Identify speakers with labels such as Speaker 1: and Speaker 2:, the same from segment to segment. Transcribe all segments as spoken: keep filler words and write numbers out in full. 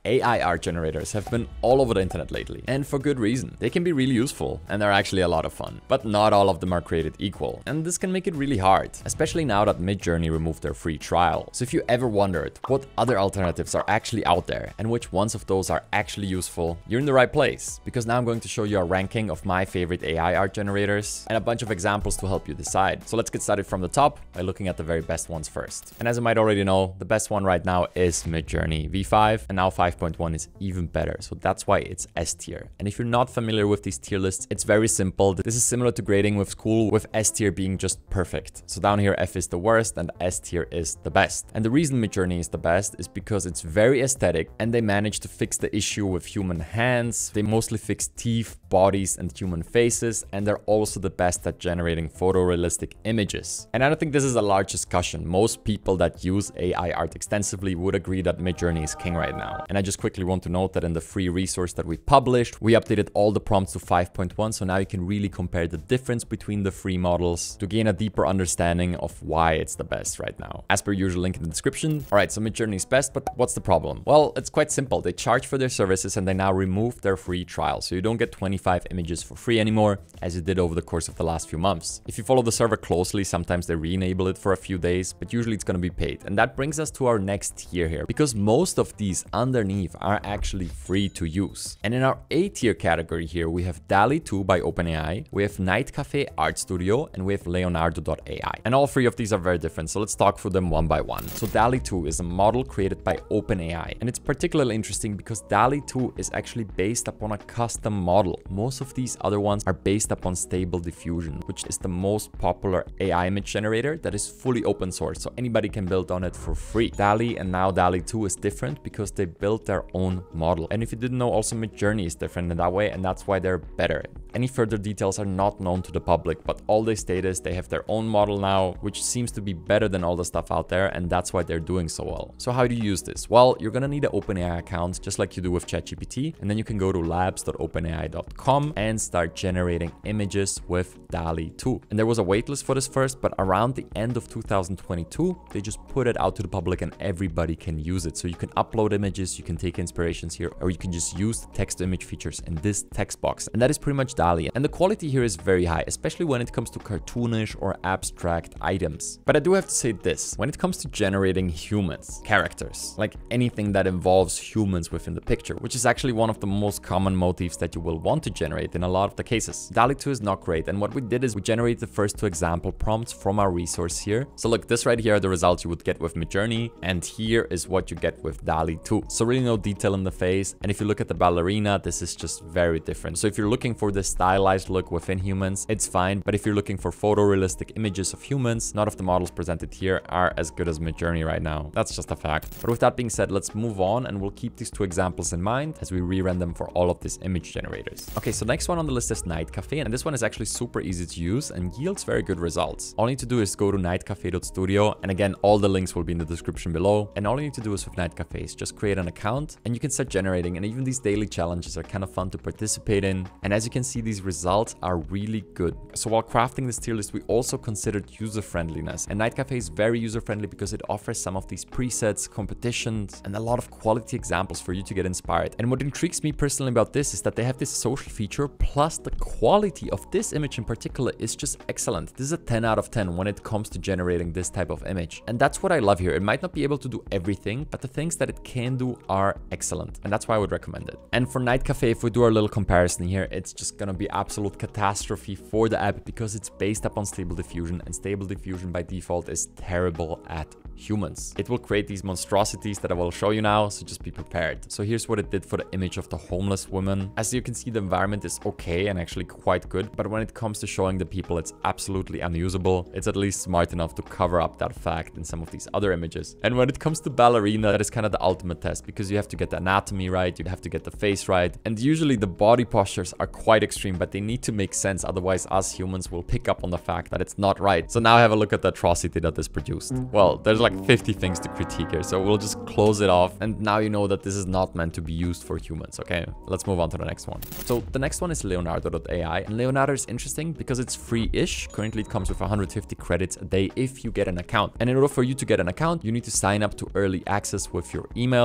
Speaker 1: A I art generators have been all over the internet lately, and for good reason. They can be really useful, and they're actually a lot of fun. But not all of them are created equal, and this can make it really hard, especially now that Midjourney removed their free trial. So if you ever wondered what other alternatives are actually out there, and which ones of those are actually useful, you're in the right place, because now I'm going to show you a ranking of my favorite A I art generators, and a bunch of examples to help you decide. So let's get started from the top by looking at the very best ones first. And as you might already know, the best one right now is Midjourney V five, and now five point one is even better, so that's why it's S tier. And if you're not familiar with these tier lists, it's very simple. This is similar to grading with school, with S tier being just perfect. So down here, F is the worst and S tier is the best. And the reason Midjourney is the best is because it's very aesthetic, and they managed to fix the issue with human hands. They mostly fix teeth, bodies, and human faces, and they're also the best at generating photorealistic images. And I don't think this is a large discussion. Most people that use A I art extensively would agree that Midjourney is king right now. And I just quickly want to note that in the free resource that we published, we updated all the prompts to five point one, so now you can really compare the difference between the free models to gain a deeper understanding of why it's the best right now. As per usual, link in the description. All right, so Midjourney is best, but what's the problem? Well, it's quite simple. They charge for their services, and they now remove their free trial, so you don't get twenty-five images for free anymore, as you did over the course of the last few months. If you follow the server closely, sometimes they re-enable it for a few days, but usually it's going to be paid. And that brings us to our next tier here, because most of these underneath are actually free to use. And in our A tier category here, we have Dali two by OpenAI, we have Night Cafe Art Studio, and we have Leonardo dot A I. And all three of these are very different, so let's talk through them one by one. So Dali two is a model created by OpenAI, and it's particularly interesting because Dali two is actually based upon a custom model. Most of these other ones are based upon Stable Diffusion, which is the most popular A I image generator that is fully open source, so anybody can build on it for free. Dali and now Dali two is different because they built their own model. And if you didn't know, also Midjourney is different in that way, and that's why they're better. Any further details are not known to the public, but all they state is they have their own model now, which seems to be better than all the stuff out there, and that's why they're doing so well. So how do you use this? Well, you're gonna need an OpenAI account, just like you do with ChatGPT, and then you can go to labs dot open A I dot com and start generating images with Dali two. And there was a waitlist for this first, but around the end of two thousand twenty-two, they just put it out to the public and everybody can use it. So you can upload images, you can take inspirations here, or you can just use the text to image features in this text box. And that is pretty much Dali. And the quality here is very high, especially when it comes to cartoonish or abstract items. But I do have to say this, when it comes to generating humans, characters, like anything that involves humans within the picture, which is actually one of the most common motifs that you will want to generate in a lot of the cases, Dali two is not great. And what we did is we generated the first two example prompts from our resource here. So look, this right here are the results you would get with Midjourney, and here is what you get with Dali two. So really no detail in the face. And if you look at the ballerina, this is just very different. So if you're looking for this stylized look within humans, it's fine. But if you're looking for photorealistic images of humans, none of the models presented here are as good as Midjourney right now. That's just a fact. But with that being said, let's move on, and we'll keep these two examples in mind as we rerun them for all of these image generators. Okay, so next one on the list is Night Cafe, and this one is actually super easy to use and yields very good results. All you need to do is go to night cafe dot studio, and again, all the links will be in the description below. And all you need to do is with Night Cafe is just create an account, and you can start generating. And even these daily challenges are kind of fun to participate in. And as you can see, these results are really good. So while crafting this tier list, we also considered user-friendliness. And Night Cafe is very user-friendly because it offers some of these presets, competitions, and a lot of quality examples for you to get inspired. And what intrigues me personally about this is that they have this social feature, plus the quality of this image in particular is just excellent. This is a ten out of ten when it comes to generating this type of image. And that's what I love here. It might not be able to do everything, but the things that it can do are excellent. And that's why I would recommend it. And for Night Cafe, if we do our little comparison here, it's just gonna be absolute catastrophe for the app because it's based upon Stable Diffusion, and Stable Diffusion by default is terrible at humans. It will create these monstrosities that I will show you now, so just be prepared. So here's what it did for the image of the homeless woman. As you can see, the environment is okay and actually quite good, but when it comes to showing the people, it's absolutely unusable. It's at least smart enough to cover up that fact in some of these other images. And when it comes to ballerina, that is kind of the ultimate test, because you have to get the anatomy right, you have to get the face right, and usually the body postures are quite extreme, but they need to make sense, otherwise us humans will pick up on the fact that it's not right. So now have a look at the atrocity that this produced. Well, there's like fifty things to critique here, so we'll just close it off, and now you know that this is not meant to be used for humans. Okay, let's move on to the next one. So the next one is Leonardo dot A I, and Leonardo is interesting because it's free-ish. Currently it comes with one hundred fifty credits a day if you get an account, and in order for you to get an account, you need to sign up to early access with your email. From what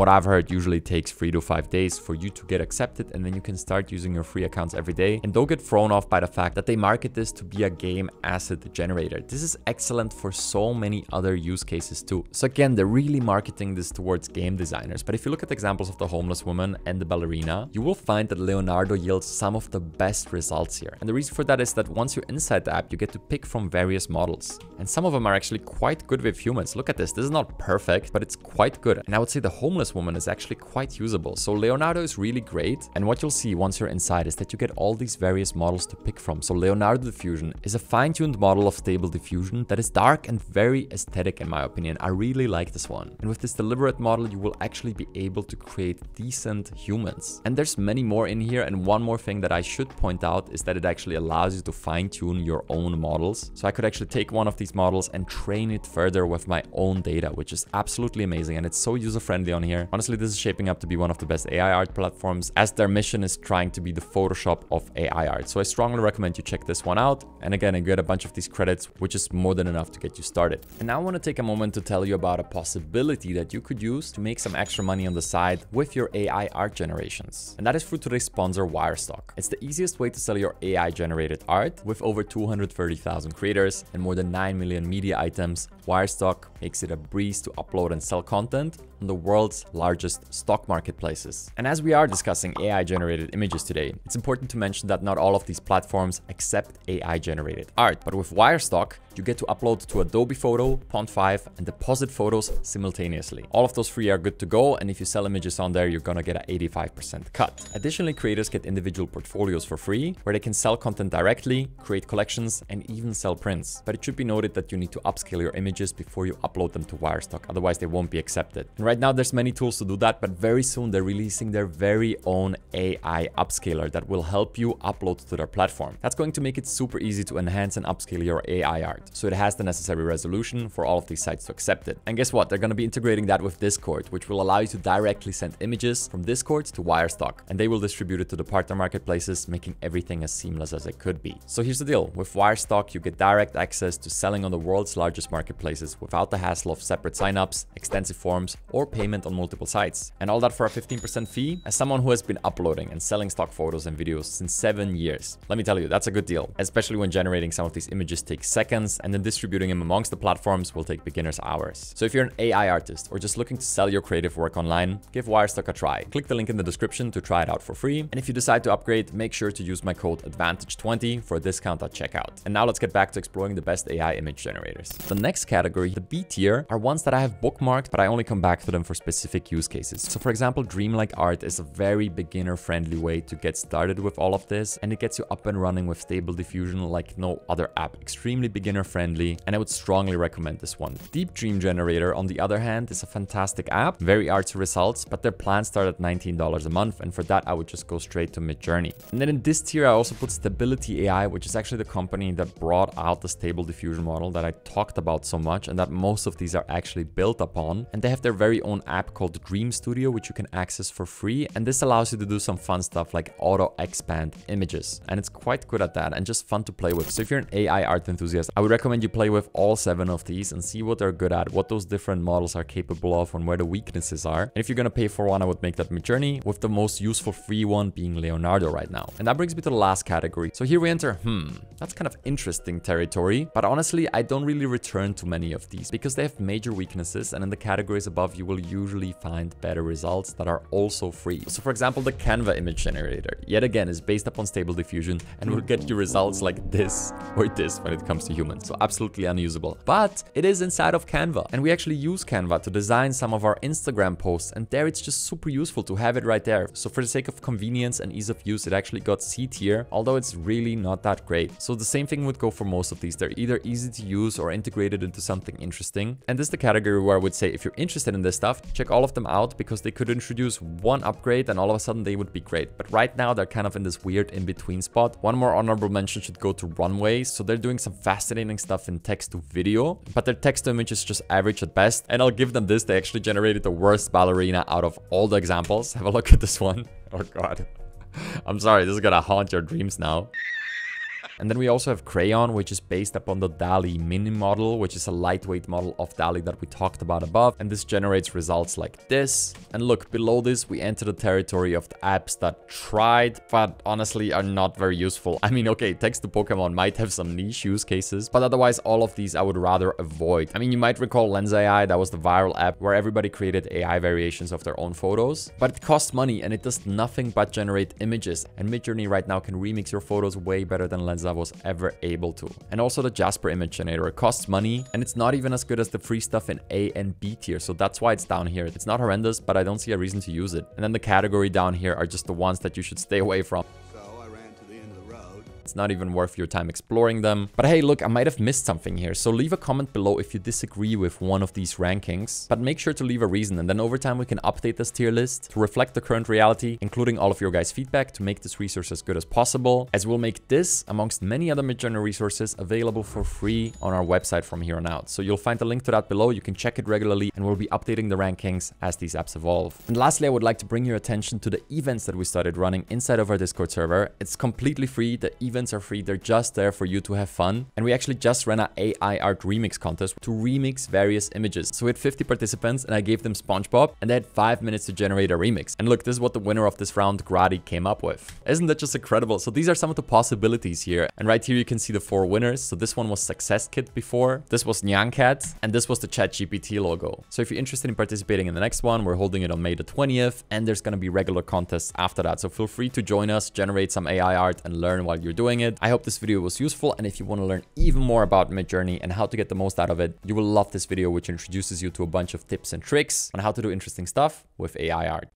Speaker 1: what I've heard, usually takes three to five days for you to get accepted, and then you can start using your free accounts every day. And don't get thrown off by the fact that they market this to be a game asset generator. This is excellent for so many other use cases too. So again, they're really marketing this towards game designers. But if you look at examples of the homeless woman and the ballerina, you will find that Leonardo yields some of the best results here. And the reason for that is that once you're inside the app, you get to pick from various models. And some of them are actually quite good with humans. Look at this. This is not perfect, but it's quite good. And I would say the homeless woman is actually quite usable. So Leonardo is really great. And what you'll see once you're inside is that you get all these various models to pick from. So Leonardo Diffusion is a fine-tuned model of stable diffusion that is dark and very aesthetic in my opinion. I really like this one. And with this deliberate model, you will actually be able to create decent humans. And there's many more in here. And one more thing that I should point out is that it actually allows you to fine-tune your own models. So I could actually take one of these models and train it further with my own data, which is absolutely amazing. And it's so user-friendly on here. Honestly, this is shaping up to be one of the best A I art platforms, as their mission is trying to be the Photoshop of A I art. So I strongly recommend you check this one out. And again, I get a bunch of these credits, which is more than enough to get you started. And now I want to take a moment to tell you about a possibility that you could use to make some extra money on the side with your A I art generations. And that is through today's sponsor, Wirestock. It's the easiest way to sell your A I generated art. With over two hundred thirty thousand creators and more than nine million media items, Wirestock makes it a breeze to upload and sell content on the world's largest stock marketplaces. And as we are discussing A I generated images today, it's important to mention that not all of these platforms accept A I generated art. But with Wirestock, you get to upload to Adobe Photo, Pond five, and deposit photos simultaneously. All of those three are good to go, and if you sell images on there, you're gonna get an eighty-five percent cut. Additionally, creators get individual portfolios for free, where they can sell content directly, create collections, and even sell prints. But it should be noted that you need to upscale your images before you upload them to Wirestock, otherwise they won't be accepted. And right now, there's many tools to do that, but very soon they're releasing their very own A I upscaler that will help you upload to their platform. That's going to make it super easy to enhance and upscale your A I art, so it has the necessary resolution for all of these sites to accept it. And guess what? They're going to be integrating that with Discord, which will allow you to directly send images from Discord to Wirestock, and they will distribute it to the partner marketplaces, making everything as seamless as it could be. So here's the deal. With Wirestock, you get direct access to selling on the world's largest marketplaces without the hassle of separate signups, extensive forms, or payment on multiple sites. And all that for a fifteen percent fee. As someone who has been uploading and selling stock photos and videos since seven years, let me tell you, that's a good deal, especially when generating some of these images takes seconds, and then distributing them amongst the platforms will take beginners hours. So if you're an A I artist or just looking to sell your creative work online, give Wirestock a try. Click the link in the description to try it out for free. And if you decide to upgrade, make sure to use my code advantage twenty for a discount at checkout. And now let's get back to exploring the best A I image generators. The next category, the B tier, are ones that I have bookmarked, but I only come back to them for specific use cases. So for example, Dreamline Art is a very beginner friendly way to get started with all of this, and it gets you up and running with stable diffusion like no other app. Extremely beginner friendly, and I would strongly recommend this one. Deep Dream Generator, on the other hand, is a fantastic app, very artsy results, but their plans start at nineteen dollars a month, and for that I would just go straight to Midjourney. And then in this tier I also put Stability A I, which is actually the company that brought out the stable diffusion model that I talked about so much, and that most of these are actually built upon. And they have their very own app called Dream Studio, which you can access for free, and this allows you to do some fun stuff like auto expand images, and it's quite good at that and just fun to play with. So if you're an A I art enthusiast, I would recommend you play with all seven of these and see what they're good at, what those different models are capable of, and where the weaknesses are. And if you're gonna pay for one, I would make that Midjourney, with the most useful free one being Leonardo right now. And that brings me to the last category. So here we enter, hmm, that's kind of interesting territory, but honestly, I don't really return to many of these because they have major weaknesses, and in the categories above, you will usually find better results that are also free. So for example, the Canva image generator, yet again, is based upon stable diffusion and will get you results like this or this when it comes to humans. So absolutely unusable, but it is inside of Canva, and we actually use Canva to design some of our Instagram posts, and there it's just super useful to have it right there. So for the sake of convenience and ease of use, it actually got C tier, although it's really not that great. So the same thing would go for most of these. They're either easy to use or integrated into something interesting. And this is the category where I would say if you're interested in this stuff, check all of them out, because they could introduce one upgrade and all of a sudden they would be great. But right now they're kind of in this weird in-between spot. One more honorable mention should go to Runway. So they're doing some fascinating stuff in text to video, but their text to image is just average at best. And I'll give them this, they actually generated the worst ballerina out of all the examples. Have a look at this one. Oh god. I'm sorry, this is gonna haunt your dreams now. And then we also have Crayon, which is based upon the Dali mini model, which is a lightweight model of Dali that we talked about above. And this generates results like this. And look, below this, we enter the territory of the apps that tried, but honestly are not very useful. I mean, okay, text to Pokemon might have some niche use cases, but otherwise all of these I would rather avoid. I mean, you might recall Lens A I, that was the viral app where everybody created A I variations of their own photos, but it costs money and it does nothing but generate images. And Midjourney right now can remix your photos way better than Lensa was ever able to. And also the Jasper image generator, it costs money and it's not even as good as the free stuff in A and B tier. So that's why it's down here. It's not horrendous, but I don't see a reason to use it. And then the category down here are just the ones that you should stay away from. It's not even worth your time exploring them. But hey, look, I might have missed something here. So leave a comment below if you disagree with one of these rankings, but make sure to leave a reason. And then over time, we can update this tier list to reflect the current reality, including all of your guys' feedback to make this resource as good as possible, as we'll make this, amongst many other Midjourney resources, available for free on our website from here on out. So you'll find the link to that below. You can check it regularly and we'll be updating the rankings as these apps evolve. And lastly, I would like to bring your attention to the events that we started running inside of our Discord server. It's completely free. The events are free. They're just there for you to have fun. And we actually just ran an A I art remix contest to remix various images. So we had fifty participants and I gave them SpongeBob and they had five minutes to generate a remix. And look, this is what the winner of this round, Grady, came up with. Isn't that just incredible? So these are some of the possibilities here. And right here you can see the four winners. So this one was Success Kit before, this was Nyancat, and this was the ChatGPT logo. So if you're interested in participating in the next one, we're holding it on May the twentieth and there's going to be regular contests after that. So feel free to join us, generate some A I art and learn while you're doing it. I hope this video was useful, and if you want to learn even more about Midjourney and how to get the most out of it, you will love this video, which introduces you to a bunch of tips and tricks on how to do interesting stuff with A I art.